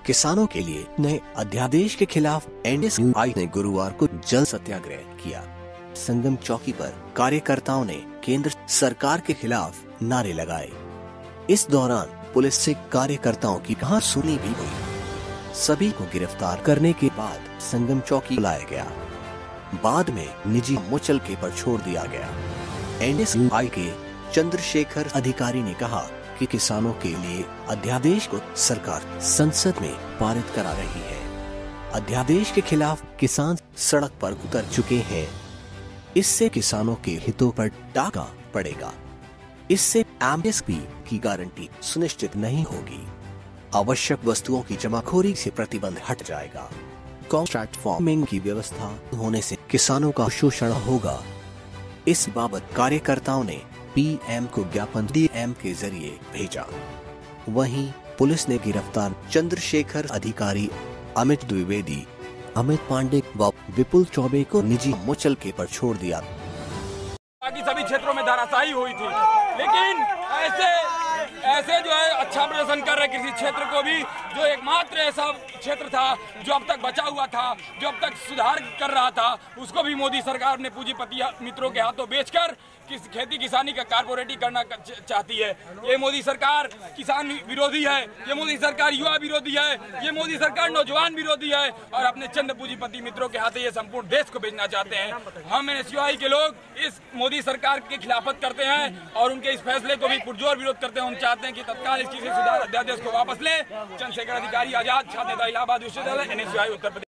किसानों के लिए नए अध्यादेश के खिलाफ एनएसयूआई ने गुरुवार को जल सत्याग्रह किया। संगम चौकी पर कार्यकर्ताओं ने केंद्र सरकार के खिलाफ नारे लगाए। इस दौरान पुलिस से कार्यकर्ताओं की कहासुनी भी हुई। सभी को गिरफ्तार करने के बाद संगम चौकी लाया गया। बाद में निजी मुचलके पर छोड़ दिया गया। एनएसयूआई के चंद्रशेखर अधिकारी ने कहा कि किसानों के लिए अध्यादेश को सरकार संसद में पारित करा रही है। अध्यादेश के खिलाफ किसान सड़क पर उतर चुके हैं। इससे किसानों के हितों पर डाका पड़ेगा। इससे एमएसपी की गारंटी सुनिश्चित नहीं होगी। आवश्यक वस्तुओं की जमाखोरी से प्रतिबंध हट जाएगा। कॉन्ट्रैक्ट फार्मिंग की व्यवस्था होने से किसानों का शोषण होगा। इस बाबत कार्यकर्ताओं ने पीएम को ज्ञापन डीएम के जरिए भेजा। वहीं पुलिस ने गिरफ्तार चंद्रशेखर अधिकारी, अमित द्विवेदी, अमित पांडे व विपुल चौबे को निजी मुचलके पर छोड़ दिया। बाकी सभी क्षेत्रों में धराशायी हुई थी, लेकिन ऐसे जो है अच्छा प्रदर्शन कर रहे किसी क्षेत्र को भी, जो एकमात्र ऐसा क्षेत्र था जो अब तक बचा हुआ था, जो अब तक सुधार कर रहा था, उसको भी मोदी सरकार ने पूंजीपति मित्रों के हाथों बेचकर खेती किसानी का कारपोरेटी करना चाहती है। ये मोदी सरकार किसान विरोधी है, ये मोदी सरकार युवा विरोधी है, ये मोदी सरकार नौजवान विरोधी है और अपने चंद पूंजीपति मित्रों के हाथों ये संपूर्ण देश को बेचना चाहते हैं। हम एनएसयूआई के लोग इस मोदी सरकार की खिलाफत करते हैं और उनके इस फैसले को भी पुरजोर विरोध करते हैं। हम चाहते हैं कि तत्काल इस चीज से सुधार अध्यादेश को वापस ले। चंद्रशेखर अधिकारी आजाद, छात्र नेता इलाहाबाद विश्वविद्यालय, एनएसयूआई उत्तर प्रदेश।